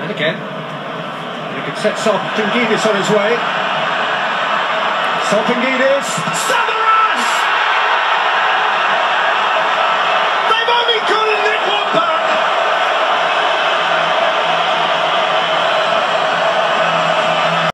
And again, you could set Sarpingidis on his way. Sarpingidis, Samaras!